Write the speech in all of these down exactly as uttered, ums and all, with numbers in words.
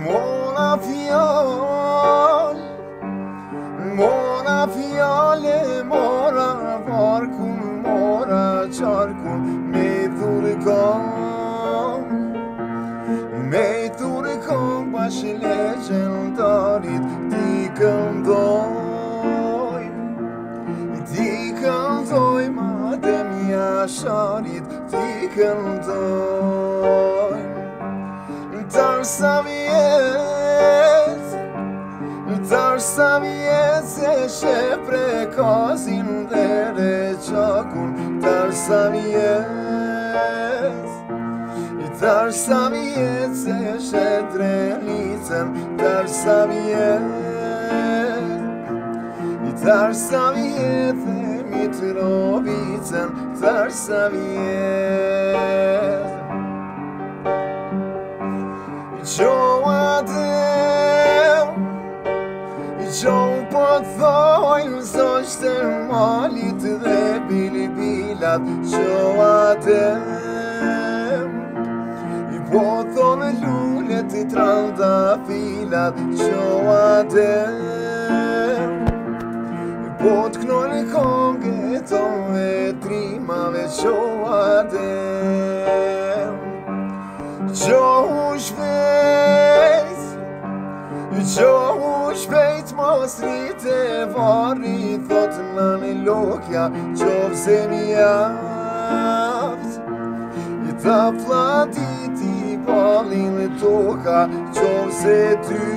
Mora fjall, mora fjale, mora varkun, mora charkun, me turkon, me turkon, bash legendarit, ti këndoj, ti këndoj, madem jasharit, ti këndoj. Darsa vjet, darsa vjet se shepre kazin dhe reqakun. Darsa vjet, darsa vjet se shetrenicën. Darsa vjet, darsa vjet e Mitrovicën. Darsa vjet. Gjo adem, gjo po thojnë zoqtë malit dhe bilbilat. Gjo adem, i po thonë lullet i trandafilat. Gjo adem, i po t'knojnë konget o e trimave. Gjo adem, gjohu shpejt, gjohu shpejt, mos rrite varri, thot në në lokja, qovë se mjaft. I ta flatit i balin e toka, qovë se ty,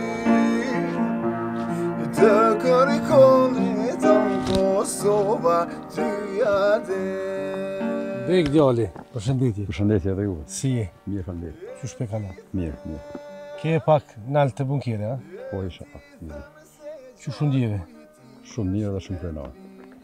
i të kërkon e të në Kosova, ty adem. Bek djali, përshëndetje. Përshëndetje edhe juve. Si je? Mirë, faleminderit. Që shpe kala? Mirë, mirë. Ke pak nalë të bunkere, a? Po isha pak, mirë. Që shumë ndjeve? Shumë mirë dhe shumë krenar.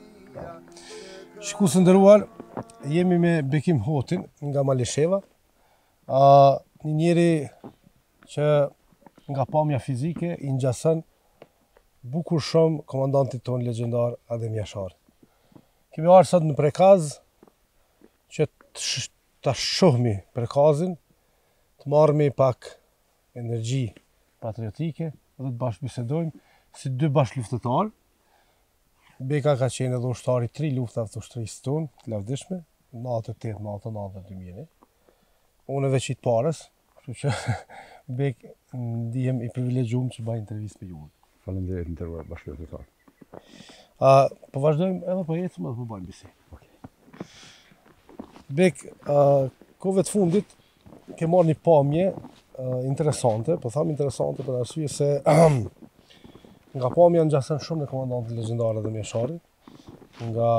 Shku së ndëruar, jemi me Bekim Hotin nga Malesheva. A, një njeri që nga pamja fizike i ngjason bukur shumë komandantit ton legjendar Adem Jashari. Kemi arë sot në Prekaz që të shohmi Prekazin, të marrëmi pak energji patriotike dhe të bashkëbisedojmë si dy bashkëluftëtarë. Beka ka qenë edhe ushtari tri luftave të ushtrisë tonë, të lavdishme, natë tetë, natë natë dy mijë. Unë veç i të parës, kështu që Bek ndihem i privilegjuar që bëj intervistë me ju. Faleminderit nderuar bashkëluftëtar. A po vazhdojmë edhe po ecëm edhe po bëjmë bisedë. Okej. Bek, uh, kove të fundit ke marrë një pamje uh, interesante, po tham interesante për arsye se nga pamja ngjason shumë në komandantin legjendar Adem Jashari, nga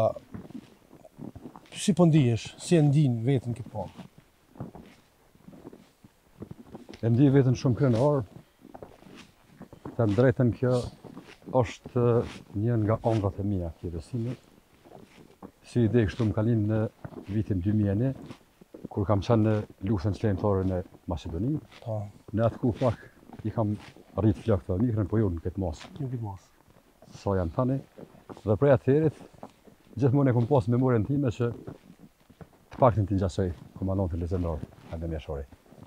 si po ndihesh, si e ndin veten këtë pamë? E ndi veten shumë krenar. Të drejtën kjo është një nga ëndrat e mia të besimit. Si ide kështu më kalin në vitin dy mijë e një, kur kam qenë në luftën çlirëtore në Maqedoni. Po, Në atë ku pak i kam rrit flok të mikrën, po jo në këtë mos. nuk i mos. Sa janë tani. Dhe prej atëherit, gjithmonë e kam pas memorien time që të paktën t'i ngjasoj komandantin legjendar Adem Jashari.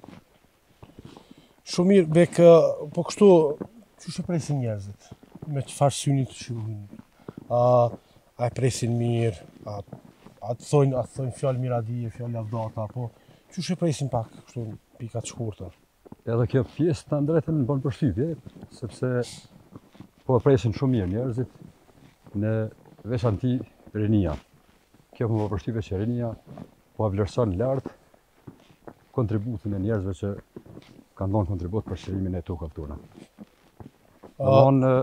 Shumë mirë, Bek, uh, po kështu, çu e presin njerëzit? Me çfarë syni të shikojnë? A, a e presin mirë? A, a të thojnë, a të thojnë fjalë miradije, fjalë lavdata, apo çu e presin pak kështu pika të shkurtër? Edhe kjo pjesë të drejtën më bën përshtypje, sepse po e presin shumë mirë njerëzit, në veçanti rinia. Kjo më bën përshtypje që rinia po e vlerëson lart kontributin e njerëzve që kanë dhënë kontribut për shërimin e tokave tona. Domthonë,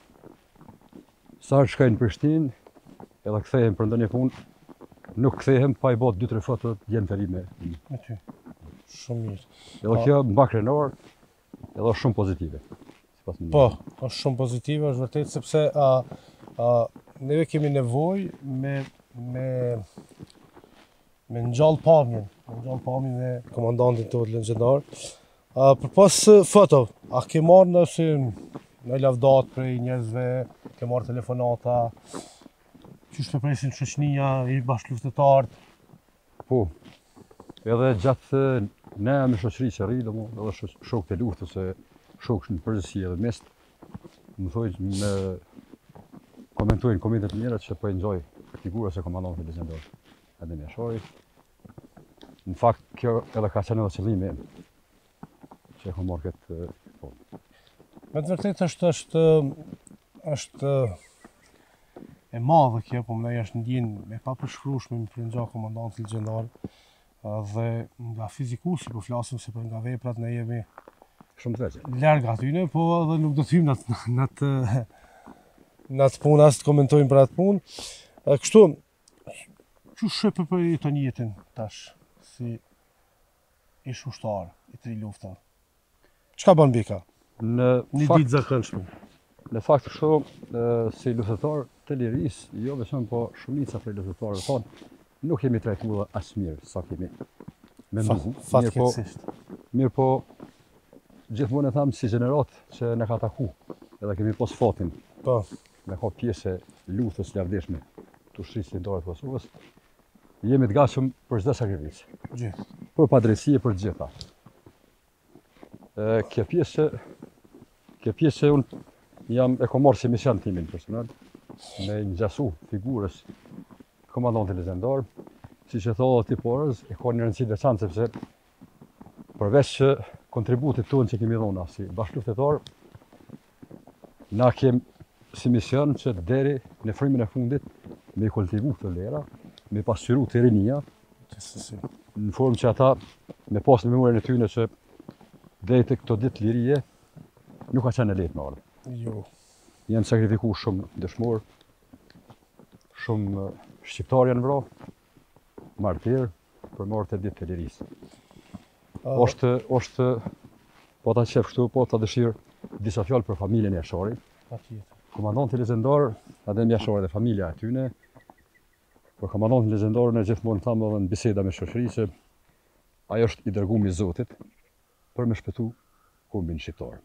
sa shkojnë në Prishtinë, edhe kthehen për ndonjë punë, nuk kthehem pa i bërë dy tre foto të jenë ferime. Me ty. Shumë mirë. Edhe kjo mba krenar, edhe është shumë pozitive. Sipas mendimit. Po, është shumë pozitive, është vërtet, sepse a, a, neve kemi nevojë me, me, me ngjall pamjen, me ngjall pamjen e komandantit tonë legjendar. A, për pas foto, a ke marrë nëse në lavdat prej njerëzve, ke marrë telefonata, qysh të presin shoqënia, i bashkëluftëtarët? Po, edhe gjatë ne me shoqëri që rri, domethënë edhe shokët e luftës, shoksh në përgjithësi edhe mest, më thojnë me komentojnë komentet mira që po enjoy figurës e komandantit legjendor Adem Jashari. Në fakt kjo edhe ka qenë edhe qëllimi im që e kam marrë këtë punë. Me të vërtetë është është është e madhe kjo, po më është ndjen e papërshkrueshme për një komandant legjendar dhe nga fizikusi po flasim se për nga veprat ne jemi shumë të veçë. Larg atyne, po edhe nuk do të hyjmë në në atë në atë punë, as të komentojmë për atë punë. Kështu, që shëpë për të jetën tash, si ish ushtar i tri lufta? Çka bën bika? Në Një fakt, ditë zakonshme. në fakt kështu, si luftëtar të lirisë, jo vetëm po shumica prej luftëtarëve tonë, nuk jemi trajtuar as mirë sa kemi menduar. Mirë po, Fatkeqësisht. mirë po, gjithmonë e tham si gjenerat që ne ka taku, edhe kemi pas fatin Po, me ka pjesë e luftës lavdeshme të ushtrisë lindore të Kosovës, jemi të gatshëm për çdo sakrificë, gjithë. për padrejësi për të gjitha. E, Kjo pjesë, kjo pjesë që unë jam e kam marrë si mision timin personal, me ngjasu figurës komandantit legjendar, siç e thonë ti porës, e ka një rëndësi të veçantë sepse përveç që kontributit tonë që kemi dhona si bashkëluftëtar, na kem si mision që deri në frimin e fundit me kultivu këtë lera, me pasqyru të rinia, Gjithsesi. në formë që ata me pas në memorien e tyre që deri të këto ditë lirie nuk ka qenë e lehtë me ardhë. Jo. Janë sakrifikuar shumë dëshmor, shumë shqiptar janë vrar, martir për marrë të ditë të lirisë. Uh, Është, është, po ta qef kështu, po ta dëshirë disa fjalë për familjen e Jasharit. Patjetër. Komandanti legjendar Adem Jashari dhe familja e tyne. Për komandantin legjendar ne gjithmonë thamë edhe në biseda me shoqëri që ai është i dërguar i Zotit për me shpëtu kombin shqiptar.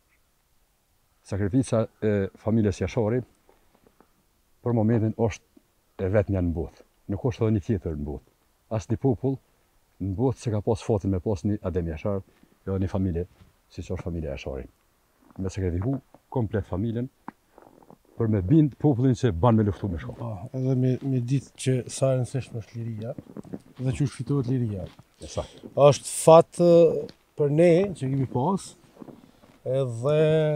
Sakrifica e familjes Jashari për momentin është e vetmja në botë. Nuk është edhe një tjetër në botë. As një popull në botë që ka pas fatin me pas një Adem Jashar, edhe një familje, si që është familja Jashari. Me sakrifiku komplet familjen për me bind popullin që ban me luftu me shkollë. Po, edhe me, me ditë që sa e rëndësishme është liria dhe që shfitohet liria. Saktë. Është fat eh, për ne që kemi pas, edhe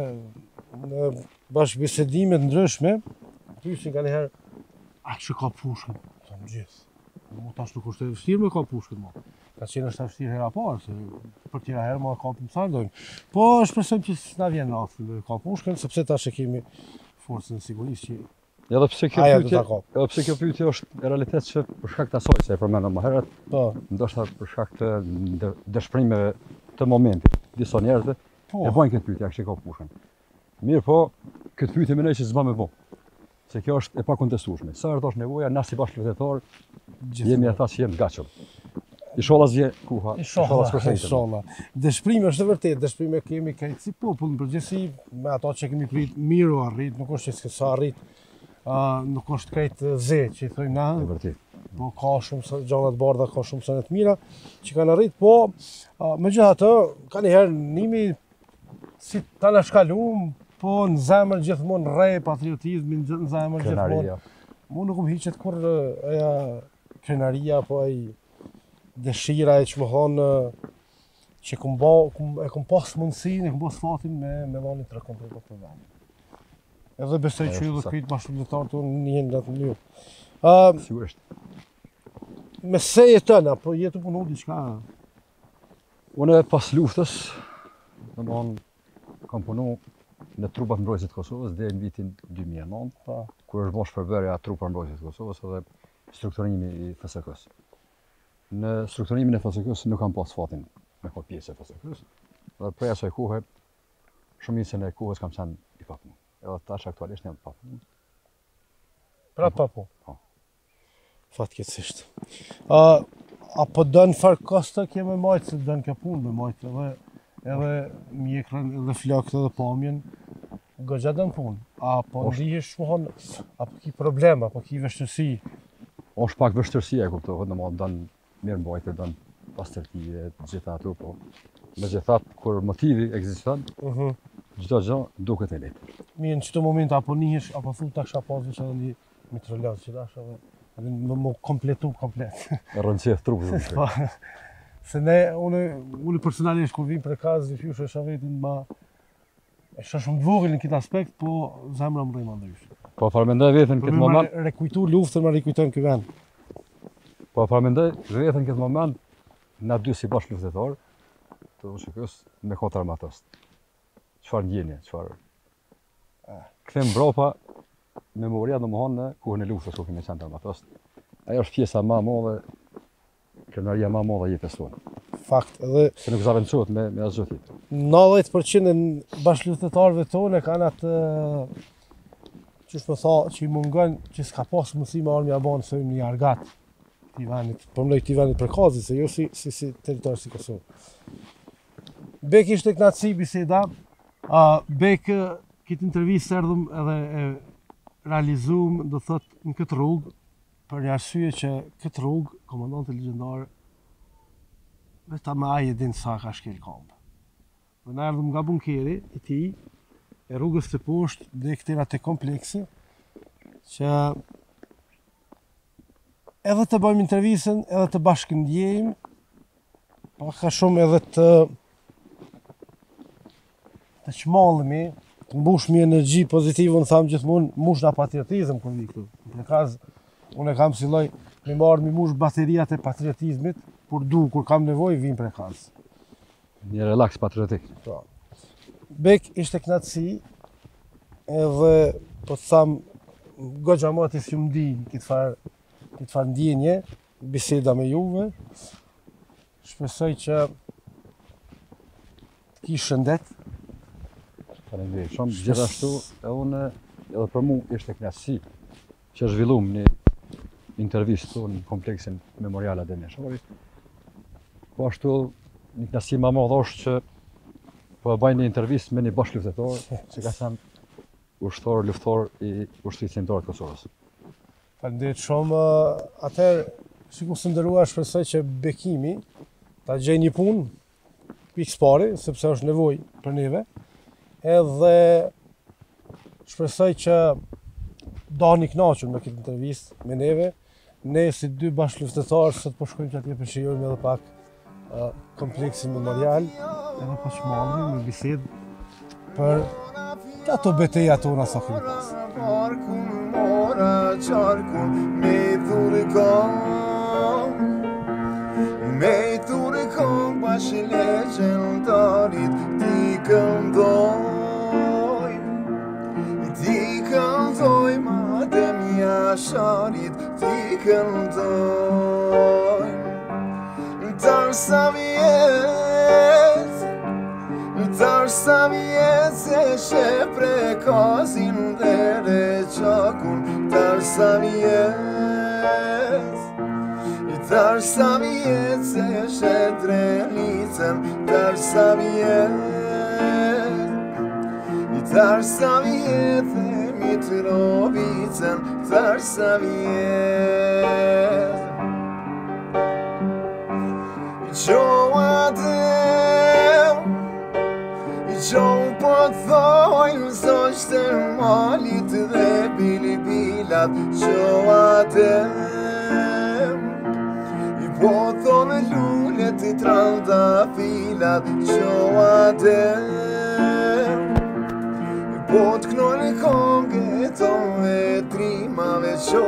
në bashkëbisedimet ndryshme, pyesin kanë herë, a që ka pushkën? Thënë gjithë. Mo tash nuk është e vështirë me ka pushkën mo. Ka qenë është e vështirë hera parë, se për tjera herë ma kapim sa dojmë. Po shpresojmë që s'na vjen rasti me ka pushkën, sepse tash e kemi forcën e sigurisë që Edhe pse kjo aja do pyetje, ta kap. edhe pse kjo pyetje është e realitet që për shkak të asaj që e përmenda më herët, Po, ndoshta për shkak të ndë- dëshpërimeve të momentit, disa njerëzve po. e bojnë këtë pyetje, a kishte ka pushën. Mirë po, këtë pyetje mendoj që s'bën me bë. Se kjo është e pakontestueshme. Sa herë është nevoja, na si bashkëluftetar jemi ata që jemi të gatshëm. Inshallah zje kuha. Inshallah, s'përshëndetem. inshallah. Dëshpërimi është vërtet, dëshpërime kemi krejt si popull në përgjithësi, me ato që kemi prit miru arrit, nuk është që s'ka sa arrit, uh, nuk është krejt ze që i thojmë na, E vërtet. po ka shumë sa- gjana të bardha, ka shumë sene të mira që kanë arrit, po uh, megjithatë, ka një herë nimi si ta na shkalum, po në zemër gjithmonë rrej patriotizmi në në zemër gjithmonë. Krenaria. Mu nuk më hiqet kur uh, aja krenaria, po ai dëshira e që më thonë që kum ba, kum, e kum pas mundësinë, e kum pas fatin me, me dhani të rekontroj për të vend. Edhe besoj Ajo që është edhe saktë. këtë bashkëpunëtar të njënë në atë mënyrë. Uh, Sigurisht. me seje tëna, po jetu punu diçka. Unë pas luftës, domthon kam punu në trupat mbrojtësit të Kosovës deri në vitin dy mijë e nëntë, Po. kur është bosh përbërja trupa mbrojtësit të Kosovës edhe strukturimi i F S K-s. Në strukturimin e F S K-s nuk kam pas fatin me ka pjesë e F S K-s, dhe prej asaj kohe, shumicën e kohës kam qenë i papunë. Edhe tash aktualisht jam papunë. Pra pa po. Po. Fatkeqësisht. Uh, apo dën farë kosta kje me majtë, se dën kjo punë me majtë, edhe, edhe mjekrën, edhe flakët, edhe pamjen, goxha dën punë. Apo Është- ndihesh, më thonë, apo ki problem, apo ki vështërsi. Është pak vështirësi e kuptohet, domethënë don mirë mbajtje, don pastërtie, të gjitha ato, po. Me gjithat, kur motivi ekziston, Mhm. çdo gjë duket e lehtë. Mirë, në çdo moment apo nihesh apo thu ta kisha pas veç edhe një metrolog që dash edhe edhe më më kompletu komplet. E rëndësia e trupit. Po. Se ne, unë, unë personalisht kur vim për kaz, i fjush e shavetin ma... E shë shumë të vogël në këtë aspekt, po zemra më rejma ndrysh. Po parmendoj veten këtë moment, Ma rekujtu luftën, ma rekujtojnë këtë vend. po parmendoj veten këtë moment, na dy si bashkë luftëtor, të shikos me kot armatost. Çfarë ndjenje, çfarë. Kthem mbrapa memoria domthon në kohën e luftës ku kemi qenë armatost. Ajo është pjesa më e madhe, krenaria më e madhe e jetës tonë. Fakt, edhe Se nuk zavencohet me me asgjë tjetër. nëntëdhjetë përqind e bashkëluftëtarëve tonë kanë atë qysh më tha që i mungon që s'ka pas mundësi me armja banë se një argat këtij vendit, përmendoj këtij vendit përkazit, se jo si si si territor si Kosovë. Bek ishte knatësi biseda. A Bek këtë intervistë erdhëm edhe e realizuam, do thot, në këtë rrugë, për një arsye që këtë rrugë, komandanti legjendar, vetëm ai e din sa ka shkel kamp. Dhe na erdhëm nga bunkeri i tij, e rrugës të poshtë dhe këtera të kompleksi, që edhe të bëjmë intervistën, edhe të bashkëndjejmë, pa ka shumë edhe të të çmallemi, të mbushmi energji pozitive, unë thamë gjithmonë, mush nga patriotizëm kur vi këtu. Në kaz, unë e kam si lloj me marrë mi mush bateriat e patriotizmit, kur du, kur kam nevojë, vim për kaz. Një relaks patriotik. Po. Bek ishte knatësi, edhe po të tham, goxha mati si më di këtë farë këtë farë ndjenje, biseda me juve. Shpresoj që të kish shëndet. Faleminderit shumë. Gjithashtu e unë edhe për mua ishte knatësi që zhvilluam një intervistë tonë në kompleksin memorial Adem Jashari. Po ashtu një knatësi më e madhe është që po e bëj një intervistë me një bashkëluftëtor që ka qenë ushtor luftor i ushtrisë kombëtare të Kosovës. Faleminderit shumë. Atëherë, sikur së nderuar, shpresoj që Bekimi ta gjej një punë pikë pari, sepse është nevojë për neve. Edhe shpresoj që dani kënaqur me këtë intervistë me neve. Ne si dy bashkëluftëtarë sot po shkojmë që atje përshijojmë edhe pak uh, kompleksin memorial, edhe po shmallemi me bisedë për ato beteja tona sa kemi pas. Parkun mora qarkun me thurikon Me thurikon bashkë legendarit ti këndoj Ti këndoj Adem Jasharit ti këndoj Darsa vjet Darsa vjet se she prekazin dhe reqakun Darsa vjet Darsa vjet se she drenicën Darsa vjet Darsa vjet e Mitrovicën Darsa vjet Gjo Adem Gjo po thojnë zoqtë malit dhe bilbilat Gjo Adem I po thonë lullet i trandafilat Gjo Adem I po t'knojnë konget o e trimave Gjo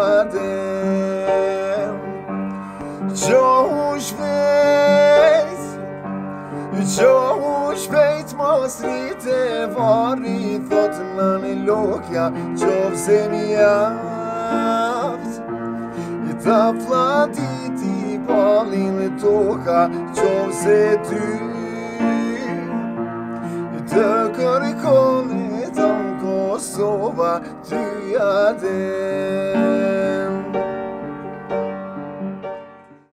Adem Gjo shpejt Gjo shpejt mos rrite varri Thot në një lokja qovë se mi jaft I ta flatit i balin e toka qovë se ty I të kërkon e të në Kosova ty Adem